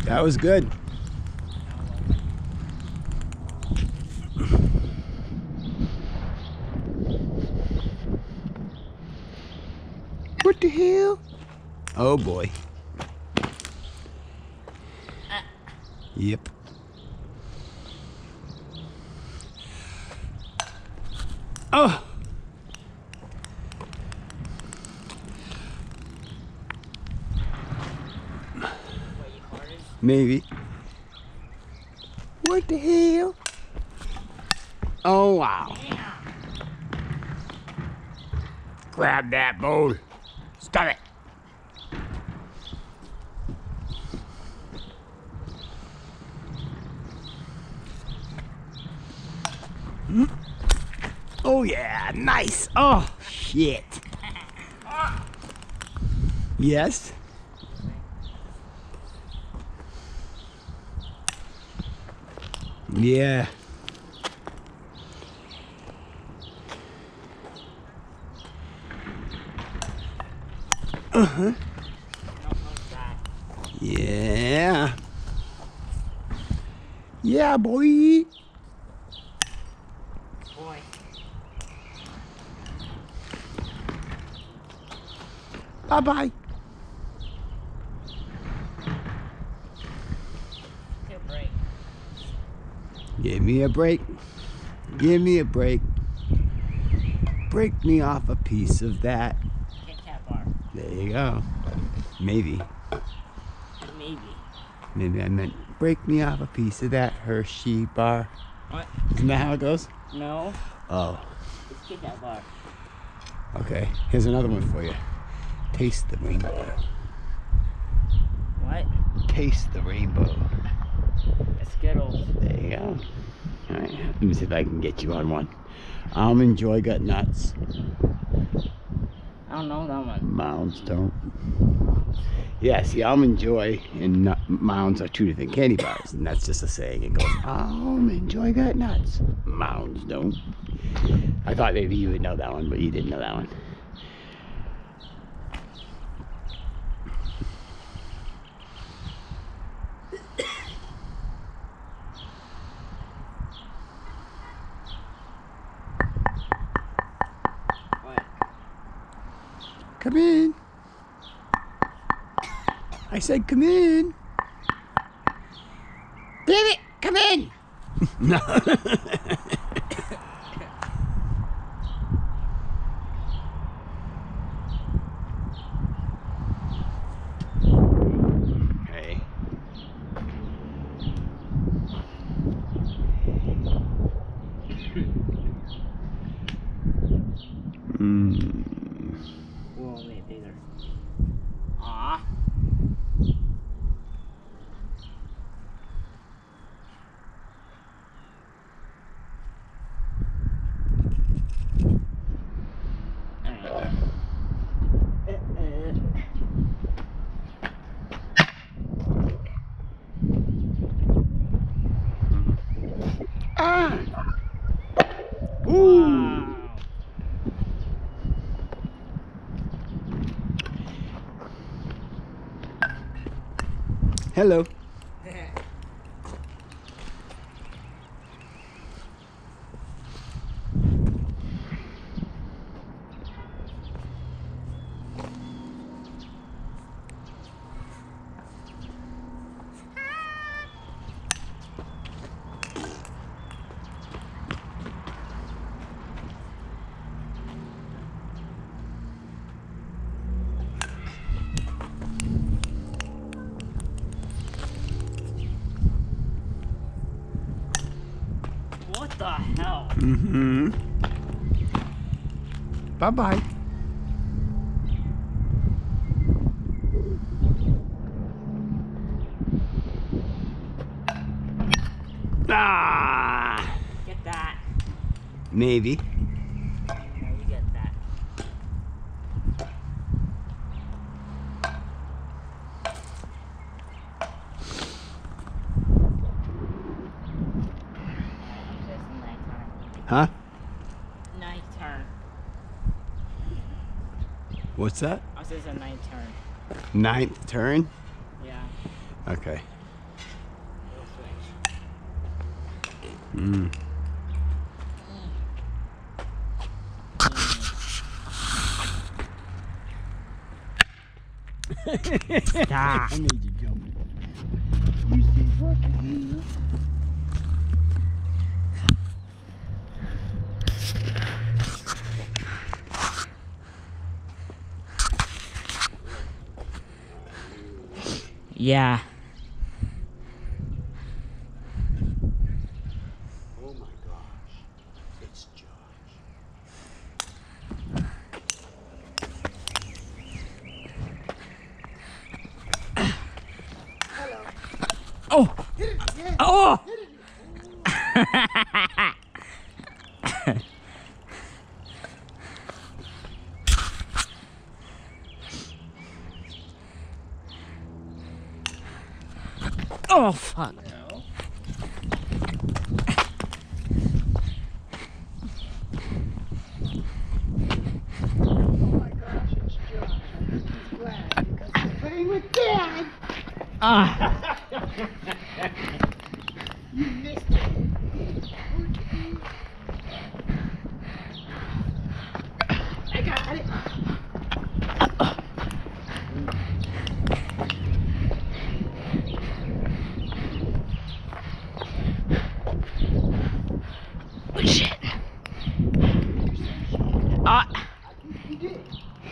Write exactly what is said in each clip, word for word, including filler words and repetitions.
That was good. What the hell? Oh boy. Yep. Oh. Maybe. What the hell? Oh wow. Grab that bowl. Stop it. Oh yeah, nice. Oh shit. Yes. Yeah. Uh-huh. Yeah. Yeah, boy. Boy. Bye-bye. Take a break. Give me a break. Give me a break. Break me off a piece of that. Kit Kat bar. There you go. Maybe. Maybe. Maybe I meant break me off a piece of that Hershey bar. What? Isn't that how it goes? No. Oh. It's Kit Kat bar. Okay. Here's another one for you. Taste the rainbow. What? Taste the rainbow. It's Skittles. There you go. All right. Let me see if I can get you on one. Almond Joy Gut Nuts. I don't know that one. Mounds don't. Yeah, see, Almond Joy and nut Mounds are two different candy bars, and that's just a saying. It goes, Almond Joy Gut Nuts. Mounds don't. I thought maybe you would know that one, but you didn't know that one. What? Come in. I said come in. Damn it, come in. No. Hey. Mm. Whoa, wait, bigger. Aw. Ah! Ooh! Wow. Hello. What the hell? Mm-hmm. Bye-bye. Ah! Get that. Maybe. No, you get that. Huh? Ninth turn. What's that? I said it's a ninth turn. Ninth turn? Yeah. Okay. Mm. Stop. I made you jump. You see what here? Yeah. Oh my gosh. It's Josh. Hello. Oh. Hit it again. Oh. Hit it. Oh fuck. No. Oh my gosh, it's Josh. I think he's glad because he's playing with Dad. Ah. You missed it. I got it. Oh shit. Ah. I think you did.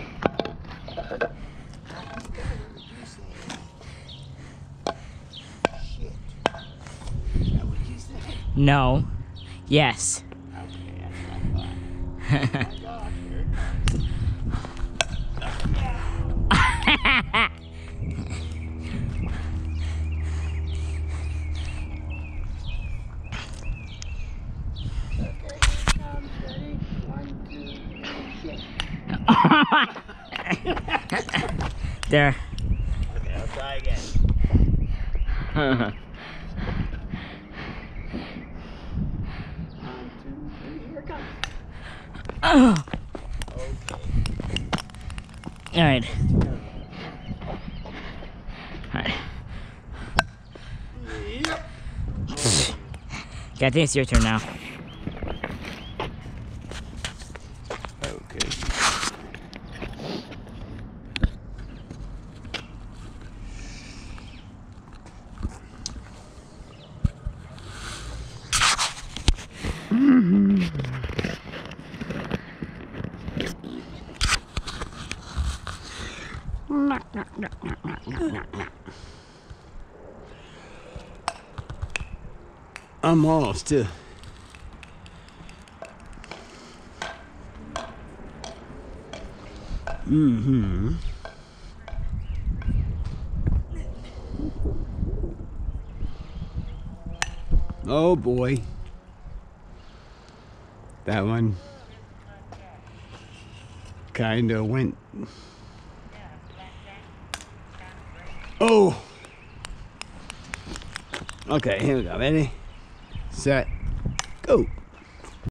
Shit. Is that what you said? No. Yes. Okay, that's what I thought. Oh my gosh, here it comes. Okay, here it comes. Ready? One, two, three, shit. There. Okay, I'll try again. One, two, three, here it comes. Oh. Okay. All right. All right. Yep. Okay, I think it's your turn now. Okay. I'm almost to. Mm-hmm. Oh boy. That one kinda went. Oh! Okay, here we go. Ready? Set. Go!